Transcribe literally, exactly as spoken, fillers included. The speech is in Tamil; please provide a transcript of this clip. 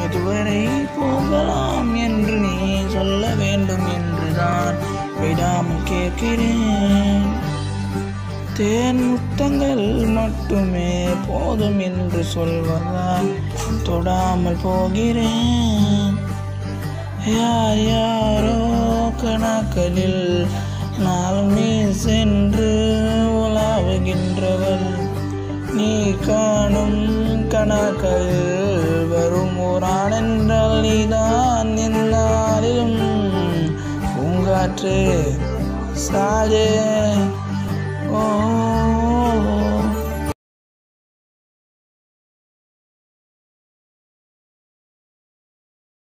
எதுவரை போகலாம் என்று நீ சொல்ல வேண்டும் என்றுதான் விடாமல் கேட்கிறேன். தேன் முத்தங்கள் மட்டுமே போதும் என்று சொல்வதால் தொடாமல் போகிறேன். யார் யாரோ கணக்களில் நாளும் நீ சென்று உலாவுகின்றவள். நீ காணும் கணக்களில் வரும் ஓரான் என்றால் நீதான் என்னாலும் பூங்காற்று சாஜே. ஓ